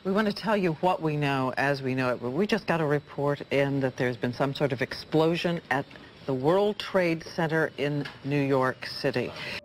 We want to tell you what we know as we know it. We just got a report in that there's been some sort of explosion at the World Trade Center in New York City.